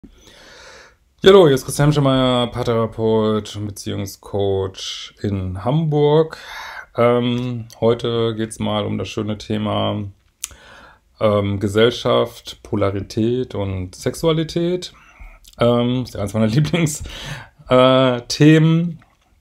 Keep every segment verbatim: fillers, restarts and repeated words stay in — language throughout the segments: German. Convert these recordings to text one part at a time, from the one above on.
Ja, hallo, hier ist Christian Schemeier, Paartherapeut und Beziehungscoach in Hamburg. Ähm, heute geht es mal um das schöne Thema ähm, Gesellschaft, Polarität und Sexualität. Ähm, ist ja eines meiner Lieblingsthemen. Äh, Themen.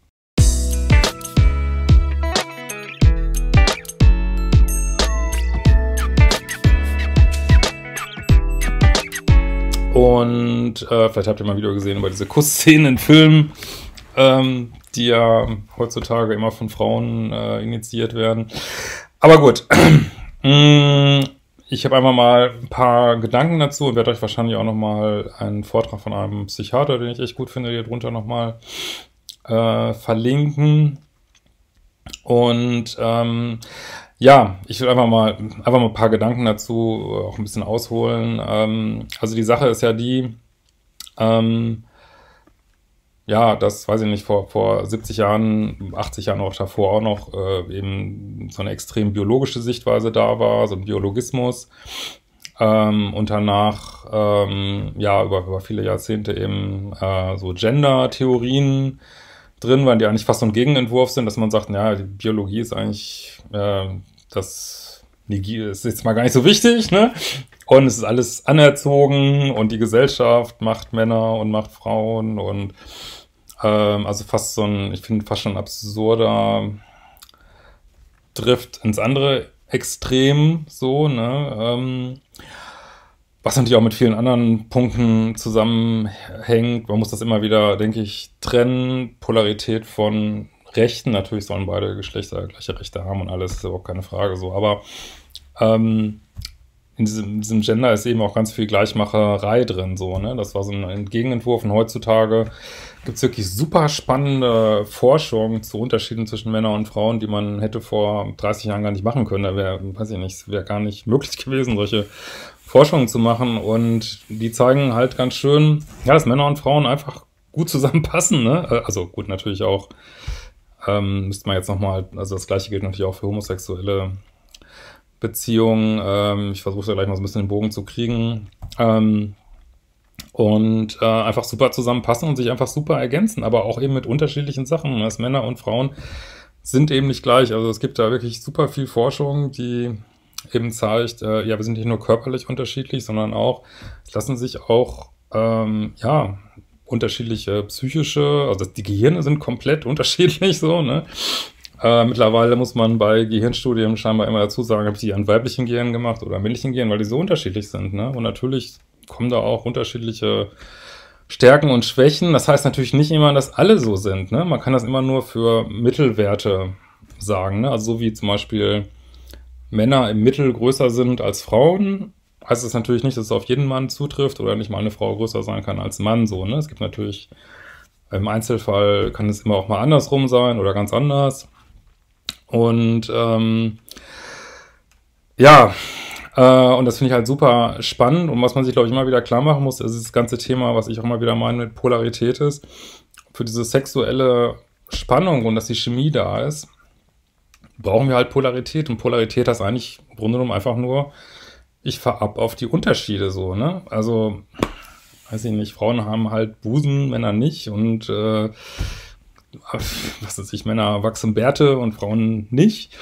Und äh, vielleicht habt ihr mal ein Video gesehen über diese Kussszenen in Filmen, ähm, die ja heutzutage immer von Frauen äh, initiiert werden. Aber gut, ich habe einfach mal ein paar Gedanken dazu und werde euch wahrscheinlich auch nochmal einen Vortrag von einem Psychiater, den ich echt gut finde, hier drunter nochmal äh, verlinken. Und ähm, ja, ich will einfach mal, einfach mal ein paar Gedanken dazu auch ein bisschen ausholen. Ähm, also die Sache ist ja die, ähm, ja, das weiß ich nicht, vor, vor siebzig Jahren, achtzig Jahren auch davor auch noch äh, eben so eine extrem biologische Sichtweise da war, so ein Biologismus. Ähm, und danach, ähm, ja, über, über viele Jahrzehnte eben äh, so Gender-Theorien drin waren, die eigentlich fast so ein Gegenentwurf sind, dass man sagt, ja, die Biologie ist eigentlich, äh, das ist jetzt mal gar nicht so wichtig, ne? Und es ist alles anerzogen und die Gesellschaft macht Männer und macht Frauen und ähm, also fast so ein, ich finde fast schon ein absurder Drift ins andere Extrem, so, ne? Ähm, was natürlich auch mit vielen anderen Punkten zusammenhängt. Man muss das immer wieder, denke ich, trennen. Polarität von Rechten. Natürlich sollen beide Geschlechter gleiche Rechte haben und alles, ist überhaupt keine Frage so. Aber ähm, in diesem, in diesem Gender ist eben auch ganz viel Gleichmacherei drin, so, ne? Das war so ein Gegenentwurf und heutzutage gibt es wirklich super spannende Forschung zu Unterschieden zwischen Männern und Frauen, die man hätte vor dreißig Jahren gar nicht machen können. Da wäre, weiß ich nicht, wäre gar nicht möglich gewesen, solche Forschungen zu machen. Und die zeigen halt ganz schön, ja, dass Männer und Frauen einfach gut zusammenpassen, ne? Also gut, natürlich auch, ähm, müsste man jetzt nochmal, also das Gleiche gilt natürlich auch für homosexuelle Beziehungen. Ähm, ich versuche da gleich mal so ein bisschen den Bogen zu kriegen. Ähm, und äh, einfach super zusammenpassen und sich einfach super ergänzen, aber auch eben mit unterschiedlichen Sachen. Dass Männer und Frauen sind eben nicht gleich. Also es gibt da wirklich super viel Forschung, die eben zeigt, äh, ja, wir sind nicht nur körperlich unterschiedlich, sondern auch, es lassen sich auch, ähm, ja, unterschiedliche psychische, also die Gehirne sind komplett unterschiedlich so, ne? Äh, mittlerweile muss man bei Gehirnstudien scheinbar immer dazu sagen, habe ich die an weiblichen Gehirnen gemacht oder männlichen Gehirnen, weil die so unterschiedlich sind, ne? Und natürlich kommen da auch unterschiedliche Stärken und Schwächen. Das heißt natürlich nicht immer, dass alle so sind, ne? Man kann das immer nur für Mittelwerte sagen, ne? Also so wie zum Beispiel Männer im Mittel größer sind als Frauen, heißt es natürlich nicht, dass es auf jeden Mann zutrifft oder nicht mal eine Frau größer sein kann als Mann, so, ne? Es gibt natürlich, im Einzelfall kann es immer auch mal andersrum sein oder ganz anders. Und ähm, ja, äh, und das finde ich halt super spannend. Und was man sich, glaube ich, immer wieder klar machen muss, ist das ganze Thema, was ich auch immer wieder meine mit Polarität ist, für diese sexuelle Spannung und dass die Chemie da ist, brauchen wir halt Polarität. Und Polarität heißt eigentlich im Grunde genommen einfach nur, ich fahre ab auf die Unterschiede so, ne? Also, weiß ich nicht, Frauen haben halt Busen, Männer nicht und äh, was weiß ich, Männer wachsen Bärte und Frauen nicht.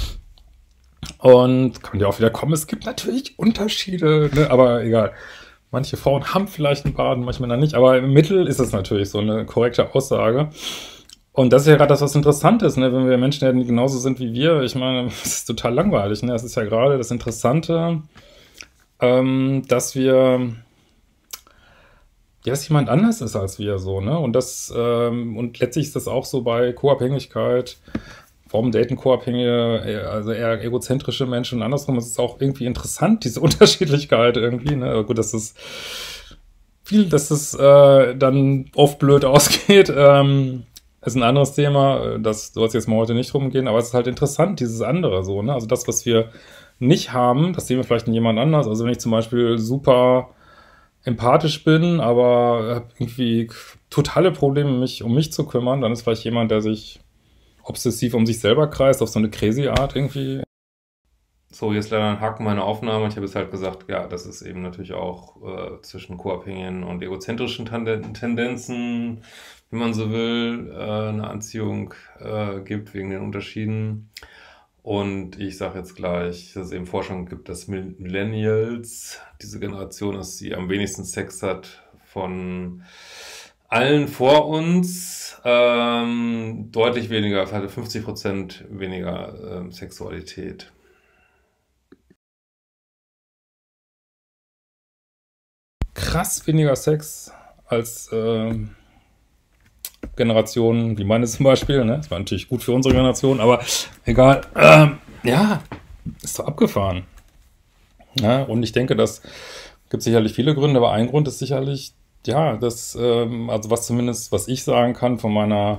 Und kann ja auch wieder kommen, es gibt natürlich Unterschiede, ne? Aber egal. Manche Frauen haben vielleicht einen Bart, manche Männer nicht, aber im Mittel ist es natürlich so eine korrekte Aussage. Und das ist ja gerade das, was interessant ist, ne? Wenn wir Menschen hätten, die genauso sind wie wir, ich meine, das ist total langweilig, ne? Das ist ja gerade das Interessante, ähm, dass wir, ja, dass jemand anders ist als wir, so, ne? Und das, ähm, und letztlich ist das auch so bei Co-Abhängigkeit, warum daten Co-Abhängige, also eher egozentrische Menschen und andersrum, es ist auch irgendwie interessant, diese Unterschiedlichkeit irgendwie, ne? Aber gut, dass es viel, dass es äh, dann oft blöd ausgeht, ähm, ist ein anderes Thema, das soll es jetzt mal heute nicht rumgehen, aber es ist halt interessant, dieses andere so, ne? Also das, was wir nicht haben, das sehen wir vielleicht in jemand anders. Also wenn ich zum Beispiel super empathisch bin, aber habe irgendwie totale Probleme, mich um mich zu kümmern, dann ist vielleicht jemand, der sich obsessiv um sich selber kreist, auf so eine crazy Art irgendwie. So, jetzt leider ein Haken meiner Aufnahme. Ich habe jetzt halt gesagt, ja, dass es eben natürlich auch äh, zwischen co-abhängigen und egozentrischen Tanden- Tendenzen, wenn man so will, äh, eine Anziehung äh, gibt wegen den Unterschieden. Und ich sage jetzt gleich, dass es eben Forschung gibt, dass Mill- Millennials, diese Generation ist, die am wenigsten Sex hat von allen vor uns, ähm, deutlich weniger, also fünfzig Prozent weniger ähm, Sexualität. Krass weniger Sex als ähm, Generationen wie meine zum Beispiel. Ne? Das war natürlich gut für unsere Generation, aber egal. Ähm, ja, ist doch abgefahren. Ja, und ich denke, das gibt sicherlich viele Gründe, aber ein Grund ist sicherlich, ja, das, ähm, also was zumindest, was ich sagen kann von meiner,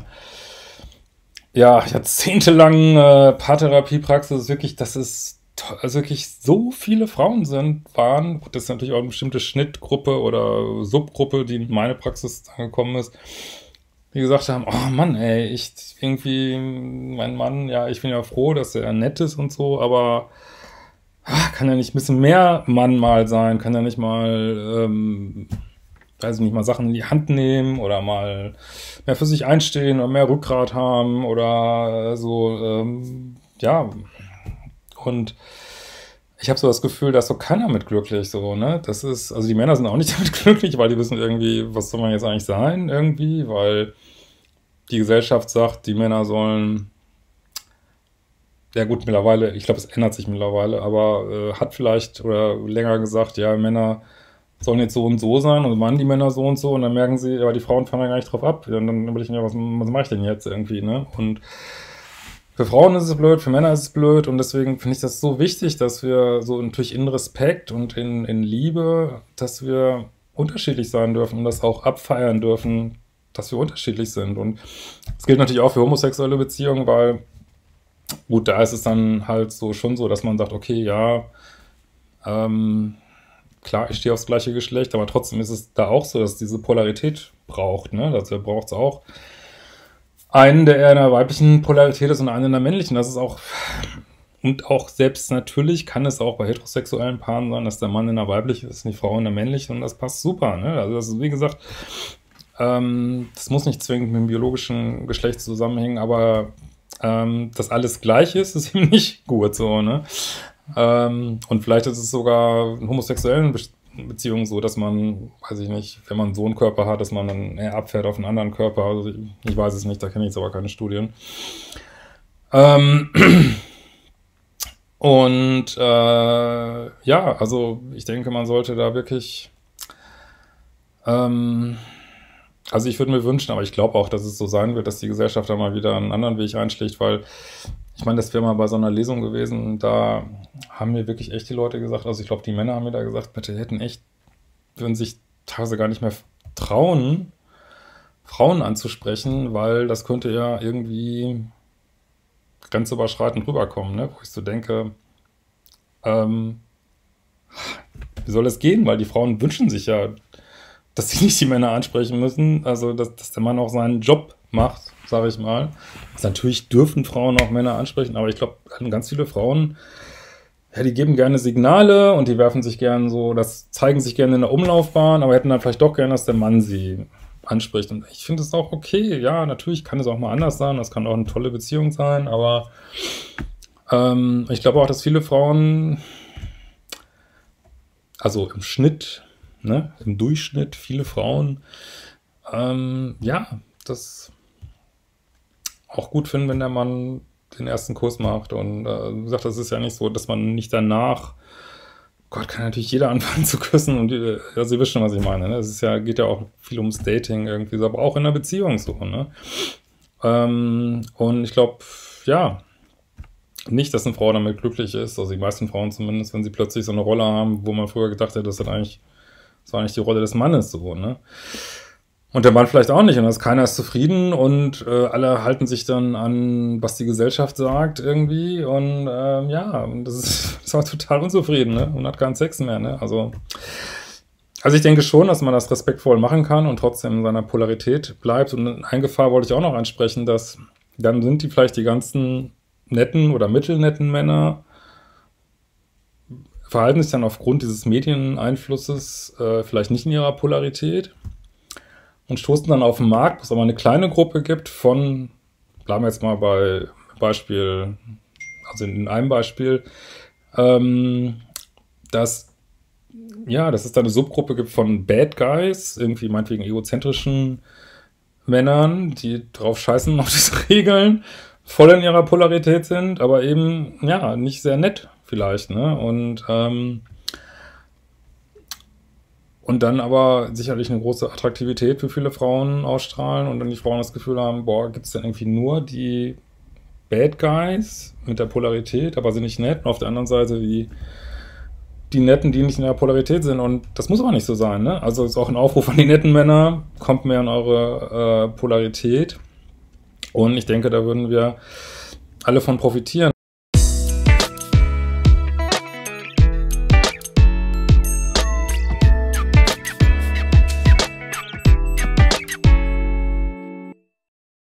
ja, jahrzehntelangen äh, Paartherapiepraxis, ist wirklich, dass es to- also wirklich so viele Frauen sind, waren, gut, das ist natürlich auch eine bestimmte Schnittgruppe oder Subgruppe, die in meine Praxis angekommen ist, die gesagt haben, oh Mann, ey, ich irgendwie, mein Mann, ja, ich bin ja froh, dass er nett ist und so, aber ah, kann er nicht ein bisschen mehr Mann mal sein? Kann er nicht mal, ähm, weiß ich nicht, mal Sachen in die Hand nehmen oder mal mehr für sich einstehen oder mehr Rückgrat haben oder so, ähm, ja. Und ich habe so das Gefühl, da ist so keiner mit glücklich, so, ne? Das ist, also die Männer sind auch nicht damit glücklich, weil die wissen irgendwie, was soll man jetzt eigentlich sein, irgendwie, weil die Gesellschaft sagt, die Männer sollen, ja gut, mittlerweile, ich glaube, es ändert sich mittlerweile, aber äh, hat vielleicht oder länger gesagt, ja, Männer sollen jetzt so und so sein und Mann, die Männer so und so und dann merken sie, aber die Frauen fahren ja gar nicht drauf ab. Und dann überlege ich mir, was, was mache ich denn jetzt irgendwie, ne? Und für Frauen ist es blöd, für Männer ist es blöd und deswegen finde ich das so wichtig, dass wir so natürlich in Respekt und in, in Liebe, dass wir unterschiedlich sein dürfen und das auch abfeiern dürfen, dass wir unterschiedlich sind. Und das gilt natürlich auch für homosexuelle Beziehungen, weil gut, da ist es dann halt so schon so, dass man sagt, okay, ja, ähm, klar, ich stehe aufs gleiche Geschlecht, aber trotzdem ist es da auch so, dass es diese Polarität braucht, ne? Also braucht es auch einen, der eher in der weiblichen Polarität ist und einen in der männlichen. Das ist auch, und auch selbst natürlich kann es auch bei heterosexuellen Paaren sein, dass der Mann in der weiblichen ist und die Frau in der männlichen und das passt super, ne? Also das ist, wie gesagt, ähm, das muss nicht zwingend mit dem biologischen Geschlecht zusammenhängen, aber ähm, dass alles gleich ist, ist eben nicht gut so, ne? Ähm, und vielleicht ist es sogar in homosexuellen Be Beziehungen so, dass man, weiß ich nicht, wenn man so einen Körper hat, dass man dann eher abfährt auf einen anderen Körper. Also ich, ich weiß es nicht, da kenne ich jetzt aber keine Studien. Ähm, und äh, ja, also ich denke, man sollte da wirklich, ähm, also ich würde mir wünschen, aber ich glaube auch, dass es so sein wird, dass die Gesellschaft da mal wieder einen anderen Weg einschlägt, weil ich meine, das wäre mal bei so einer Lesung gewesen und da haben mir wirklich echt die Leute gesagt, also ich glaube, die Männer haben mir da gesagt, bitte, die hätten echt, würden sich teilweise gar nicht mehr trauen, Frauen anzusprechen, weil das könnte ja irgendwie grenzüberschreitend rüberkommen, ne? Wo ich so denke, ähm, wie soll das gehen? Weil die Frauen wünschen sich ja, dass sie nicht die Männer ansprechen müssen, also dass, dass der Mann auch seinen Job macht, sage ich mal. Also natürlich dürfen Frauen auch Männer ansprechen, aber ich glaube, ganz viele Frauen, ja, die geben gerne Signale und die werfen sich gerne so, das zeigen sich gerne in der Umlaufbahn, aber hätten dann vielleicht doch gerne, dass der Mann sie anspricht. Und ich finde es auch okay, ja, natürlich kann es auch mal anders sein, das kann auch eine tolle Beziehung sein, aber ähm, ich glaube auch, dass viele Frauen, also im Schnitt, ne, im Durchschnitt, viele Frauen, ähm, ja, das auch gut finden, wenn der Mann den ersten Kuss macht. Und äh, wie gesagt, das ist ja nicht so, dass man nicht danach, Gott, kann natürlich jeder anfangen zu küssen und äh, ja, Sie wissen schon, was ich meine. Ne? Es ist ja, geht ja auch viel ums Dating irgendwie so, aber auch in einer Beziehung so, ne? Ähm, und ich glaube, ja, nicht, dass eine Frau damit glücklich ist, also die meisten Frauen zumindest, wenn sie plötzlich so eine Rolle haben, wo man früher gedacht hätte, das ist eigentlich, das war eigentlich die Rolle des Mannes so, ne? Und der Mann vielleicht auch nicht. Und das, keiner ist zufrieden und äh, alle halten sich dann an, was die Gesellschaft sagt irgendwie. Und ähm, ja, und das ist, das war total unzufrieden, ne? Und hat keinen Sex mehr, ne? Also, also ich denke schon, dass man das respektvoll machen kann und trotzdem in seiner Polarität bleibt. Und eine Gefahr wollte ich auch noch ansprechen, dass dann sind die vielleicht die ganzen netten oder mittelnetten Männer verhalten sich dann aufgrund dieses Medieneinflusses äh, vielleicht nicht in ihrer Polarität und stoßen dann auf den Markt, wo es aber eine kleine Gruppe gibt von, bleiben wir jetzt mal bei Beispiel, also in einem Beispiel, ähm, dass, ja, dass es da eine Subgruppe gibt von Bad Guys, irgendwie meinetwegen egozentrischen Männern, die drauf scheißen auf diese Regeln, voll in ihrer Polarität sind, aber eben, ja, nicht sehr nett vielleicht, ne? Und, ähm, und dann aber sicherlich eine große Attraktivität für viele Frauen ausstrahlen und dann die Frauen das Gefühl haben, boah, gibt es denn irgendwie nur die Bad Guys mit der Polarität, aber sind nicht nett, und auf der anderen Seite die, die Netten, die nicht in der Polarität sind, und das muss aber nicht so sein, ne? Also ist auch ein Aufruf an die netten Männer, kommt mehr in eure äh, Polarität, und ich denke, da würden wir alle von profitieren.